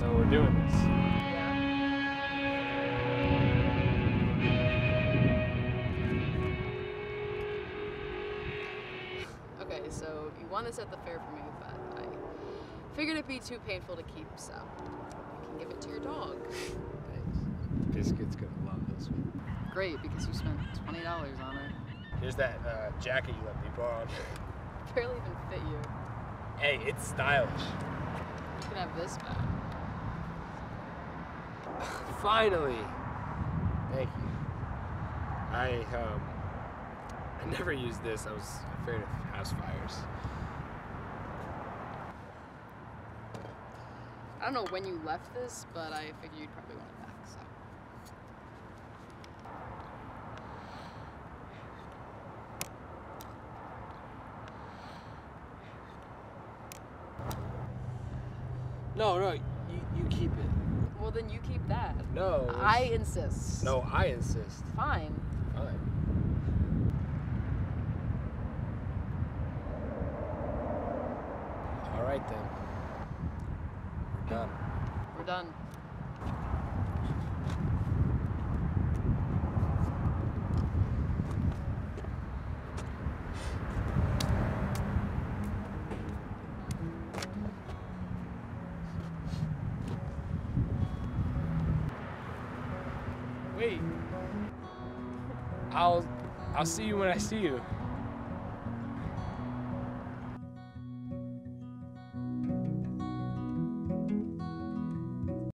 So we're doing this. Okay, so you won this at the fair for me, but I figured it'd be too painful to keep, so you can give it to your dog. Thanks. Biscuit's gonna love this one. Great, because you spent $20 on it. Here's that jacket you let me borrow. Barely even fit you. Hey, it's stylish. You can have this back. Finally. Thank you. I never used this. I was afraid of house fires. I don't know when you left this, but I figured you'd probably want it back, so. No, you keep it. Well, then you keep that. No. I insist. No, I insist. Fine. Fine. All right then. We're done. We're done. Wait. I'll see you when I see you.